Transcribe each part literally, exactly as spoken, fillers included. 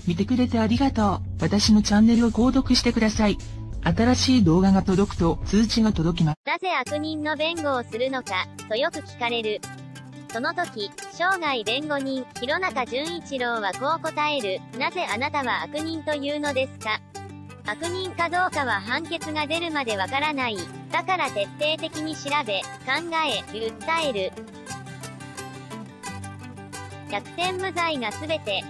見てくれてありがとう。私のチャンネルを購読してください。新しい動画が届くと通知が届きます。 なぜ悪人の弁護をするのか、とよく聞かれる。その時、生涯弁護人、弘中純一郎はこう答える。なぜあなたは悪人というのですか？悪人かどうかは判決が出るまでわからない。だから徹底的に調べ、考え、訴える。逆転無罪がすべて。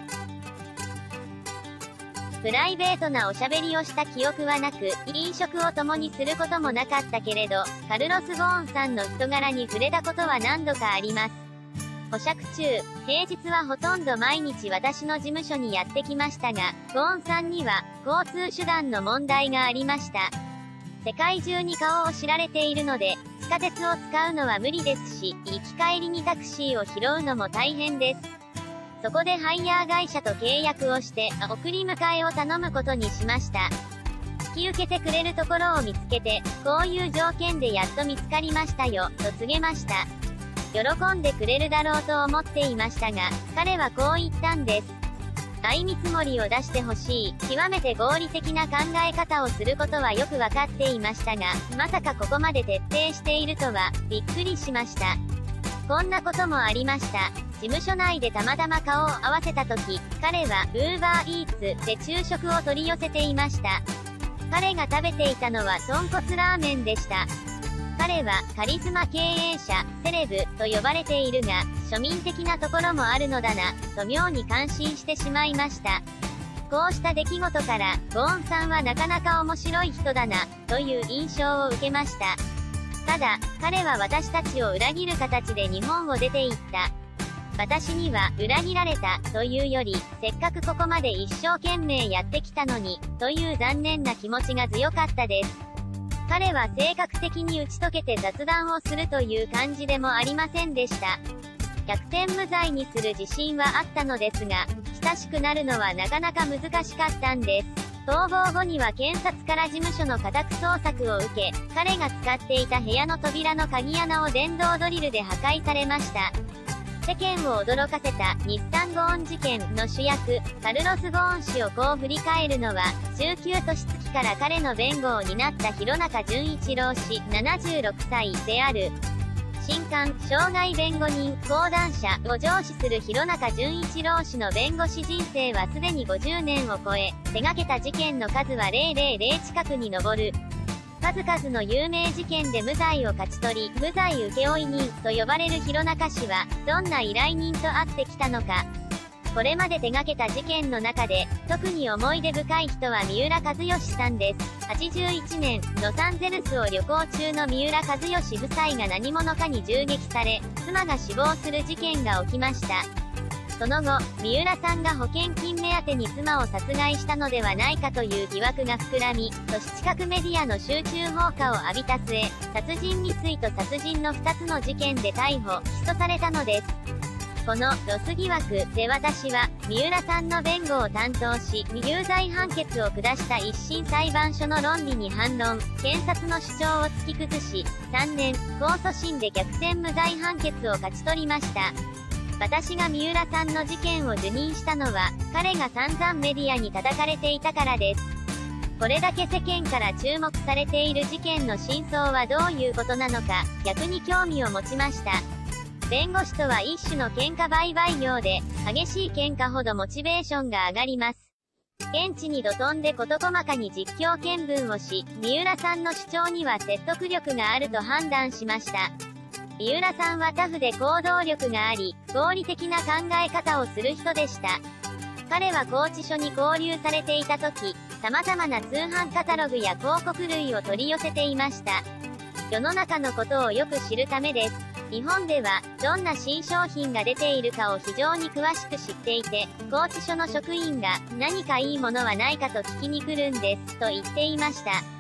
プライベートなおしゃべりをした記憶はなく、飲食を共にすることもなかったけれど、カルロス・ゴーンさんの人柄に触れたことは何度かあります。保釈中、平日はほとんど毎日私の事務所にやってきましたが、ゴーンさんには、交通手段の問題がありました。世界中に顔を知られているので、地下鉄を使うのは無理ですし、行き帰りにタクシーを拾うのも大変です。そこでハイヤー会社と契約をして、送り迎えを頼むことにしました。引き受けてくれるところを見つけて、こういう条件でやっと見つかりましたよ、と告げました。喜んでくれるだろうと思っていましたが、彼はこう言ったんです。相見積もりを出してほしい。極めて合理的な考え方をすることはよくわかっていましたが、まさかここまで徹底しているとは、びっくりしました。こんなこともありました。事務所内でたまたま顔を合わせた時、彼は UberEats で昼食を取り寄せていました。彼が食べていたのは豚骨ラーメンでした。彼はカリスマ経営者、セレブと呼ばれているが、庶民的なところもあるのだな、と妙に感心してしまいました。こうした出来事から、ゴーンさんはなかなか面白い人だな、という印象を受けました。ただ、彼は私たちを裏切る形で日本を出て行った。私には、裏切られた、というより、せっかくここまで一生懸命やってきたのに、という残念な気持ちが強かったです。彼は性格的に打ち解けて雑談をするという感じでもありませんでした。逆転無罪にする自信はあったのですが、親しくなるのはなかなか難しかったんです。逃亡後には検察から事務所の家宅捜索を受け、彼が使っていた部屋の扉の鍵穴を電動ドリルで破壊されました。世間を驚かせた日産ゴーン事件の主役、カルロス・ゴーン氏をこう振り返るのは、中級年月から彼の弁護を担った弘中純一郎氏ななじゅうろくさいである。新官、生涯弁護人、講談社を上司する弘中純一郎氏の弁護士人生はすでにごじゅうねんを超え、手掛けた事件の数はひゃく近くに上る。数々の有名事件で無罪を勝ち取り、無罪請負人と呼ばれる弘中氏は、どんな依頼人と会ってきたのか。これまで手掛けた事件の中で、特に思い出深い人は三浦知良さんです。はちじゅういちねん、ロサンゼルスを旅行中の三浦知良夫妻が何者かに銃撃され、妻が死亡する事件が起きました。その後、三浦さんが保険金目当てに妻を殺害したのではないかという疑惑が膨らみ、都市近くメディアの集中放火を浴びた末、殺人未遂と殺人のふたつの事件で逮捕・起訴されたのです。このロス疑惑で私は、三浦さんの弁護を担当し、有罪判決を下した一審裁判所の論理に反論、検察の主張を突き崩し、さんねん、控訴審で逆転無罪判決を勝ち取りました。私が三浦さんの事件を受任したのは、彼が散々メディアに叩かれていたからです。これだけ世間から注目されている事件の真相はどういうことなのか、逆に興味を持ちました。弁護士とは一種の喧嘩売買業で、激しい喧嘩ほどモチベーションが上がります。現地にど飛んで事細かに実況見分をし、三浦さんの主張には説得力があると判断しました。三浦さんはタフで行動力があり、合理的な考え方をする人でした。彼は拘置所に拘留されていた時、様々な通販カタログや広告類を取り寄せていました。世の中のことをよく知るためです。日本では、どんな新商品が出ているかを非常に詳しく知っていて、拘置所の職員が、何かいいものはないかと聞きに来るんです、と言っていました。